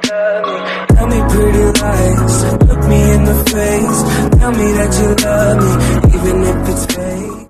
love me. Tell me pretty lies, look me in the face. Tell me that you love me, even if it's fake.